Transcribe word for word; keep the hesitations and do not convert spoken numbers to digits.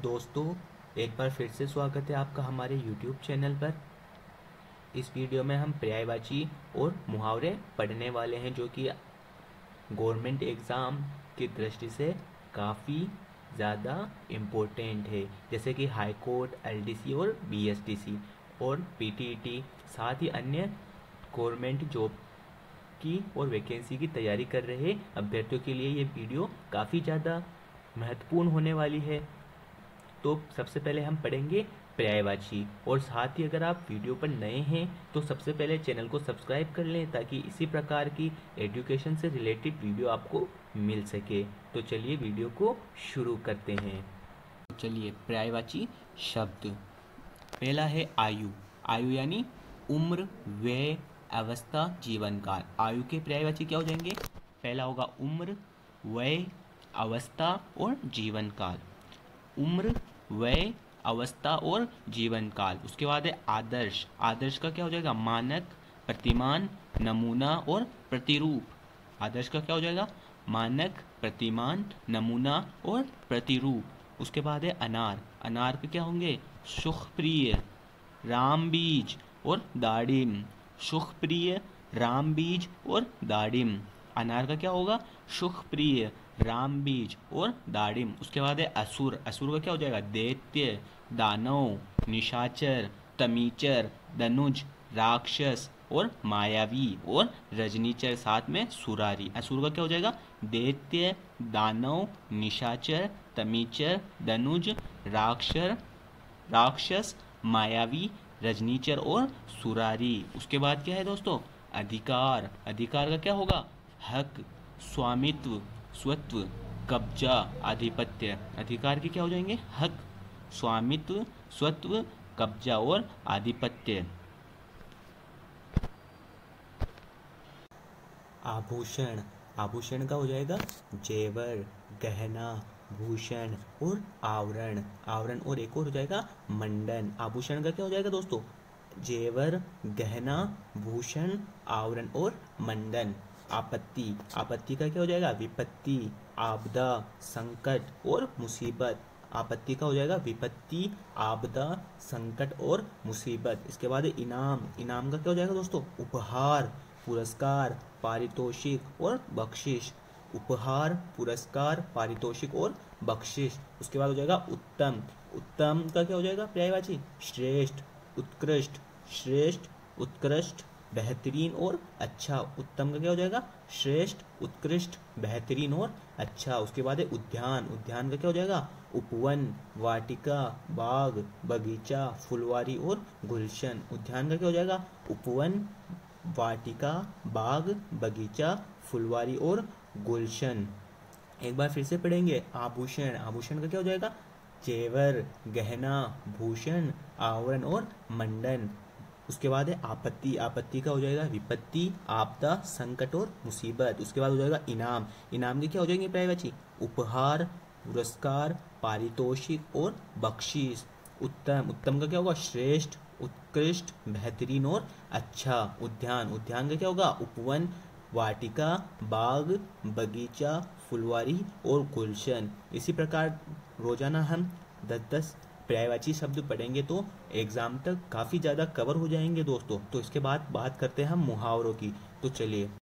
दोस्तों, एक बार फिर से स्वागत है आपका हमारे यूट्यूब चैनल पर। इस वीडियो में हम पर्यायवाची और मुहावरे पढ़ने वाले हैं, जो कि गवर्नमेंट एग्ज़ाम की दृष्टि से काफ़ी ज़्यादा इम्पोर्टेंट है, जैसे कि हाई कोर्ट, एलडीसी और बीएसटीसी और पीटीईटी, साथ ही अन्य गवर्नमेंट जॉब की और वैकेंसी की तैयारी कर रहे अभ्यर्थियों के लिए ये वीडियो काफ़ी ज़्यादा महत्वपूर्ण होने वाली है। तो सबसे पहले हम पढ़ेंगे पर्यायवाची, और साथ ही अगर आप वीडियो पर नए हैं तो सबसे पहले चैनल को सब्सक्राइब कर लें, ताकि इसी प्रकार की एजुकेशन से रिलेटेड वीडियो आपको मिल सके। तो चलिए वीडियो को शुरू करते हैं। तो चलिए, पर्यायवाची शब्द पहला है आयु। आयु यानी उम्र, व्यय, अवस्था, जीवन काल। आयु के पर्यायवाची क्या हो जाएंगे? पहला होगा उम्र, व्यय, अवस्था और जीवन काल। उम्र, व्यय, अवस्था और जीवन काल। उसके बाद है आदर्श। आदर्श का क्या हो जाएगा? मानक, प्रतिमान, नमूना और प्रतिरूप। आदर्श का क्या हो जाएगा? मानक, प्रतिमान, नमूना और प्रतिरूप। उसके बाद है अनार। अनार के क्या होंगे? सुखप्रिय, रामबीज और दाडिम। सुखप्रिय, रामबीज और दाडिम। अनार का क्या होगा? सुखप्रिय, रामबीज और दाडिम। उसके बाद है असुर। असुर का क्या हो जाएगा? दैत्य, दानव, निशाचर, तमीचर, दनुज, राक्षस और मायावी और रजनीचर, साथ में सुरारी। असुर का क्या हो जाएगा? दैत्य, दानव, निशाचर, तमीचर, दनुज, राक्षर राक्षस, मायावी, रजनीचर और सुरारी। उसके बाद क्या है दोस्तों? अधिकार। अधिकार का क्या होगा? हक, स्वामित्व, स्वत्व, कब्जा, आधिपत्य। अधिकार के क्या हो जाएंगे? हक, स्वामित्व, स्वत्व, कब्जा और आधिपत्य। आभूषण। आभूषण का हो जाएगा जेवर, गहना, भूषण और आवरण। आवरण और एक और हो जाएगा मंडन। आभूषण का क्या हो जाएगा दोस्तों? जेवर, गहना, भूषण, आवरण और मंडन। आपत्ति। आपत्ति का क्या हो जाएगा? विपत्ति, आपदा, संकट और मुसीबत। आपत्ति का हो जाएगा विपत्ति, आपदा, संकट और मुसीबत। इसके बाद इनाम। इनाम का क्या हो जाएगा दोस्तों? उपहार, पुरस्कार, पारितोषिक और बख्शिश। उपहार, पुरस्कार, पारितोषिक और बख्शिश। उसके बाद हो जाएगा उत्तम। उत्तम का क्या हो जाएगा पर्यायवाची? श्रेष्ठ, उत्कृष्ट, श्रेष्ठ, उत्कृष्ट, बेहतरीन और अच्छा। उत्तम का क्या हो जाएगा? श्रेष्ठ, उत्कृष्ट, बेहतरीन और अच्छा। उसके बाद है उद्यान। उद्यान का क्या हो जाएगा? उपवन, वाटिका, बाग, बगीचा, फुलवारी और गुलशन। उद्यान का क्या हो जाएगा? उपवन, वाटिका, बाग, बगीचा, फुलवारी और गुलशन। एक बार फिर से पढ़ेंगे। आभूषण। आभूषण का क्या हो जाएगा? जेवर, गहना, भूषण, आवरण और मंडन। उसके बाद है आपत्ति। आपत्ति का हो जाएगा विपत्ति, आपदा, संकट और मुसीबत। उसके बाद हो जाएगा इनाम। इनाम के क्या हो जाएंगे पर्यायवाची? उपहार, पुरस्कार, पारितोषिक और बख्शीश। उत्तम। उत्तम का क्या होगा? श्रेष्ठ, उत्कृष्ट, बेहतरीन और अच्छा। उद्यान। उद्यान का क्या होगा? उपवन, वाटिका, बाग, बगीचा, फुलवारी और गुलशन। इसी प्रकार रोजाना हम दस दस पर्यायवाची शब्द पढ़ेंगे तो एग्जाम तक काफ़ी ज़्यादा कवर हो जाएंगे दोस्तों। तो इसके बाद बात करते हैं हम मुहावरों की। तो चलिए,